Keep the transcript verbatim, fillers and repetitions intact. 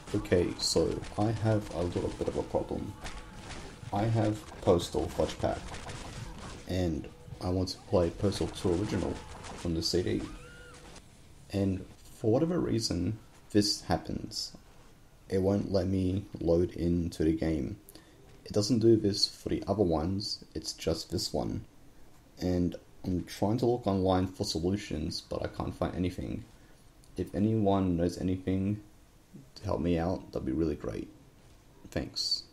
Okay, so I have a little bit of a problem. I have Postal Fudge Pack, and I want to play Postal two Original from the C D. And for whatever reason, this happens. It won't let me load into the game. It doesn't do this for the other ones, it's just this one. And I'm trying to look online for solutions, but I can't find anything. If anyone knows anything to help me out, that'd be really great. Thanks.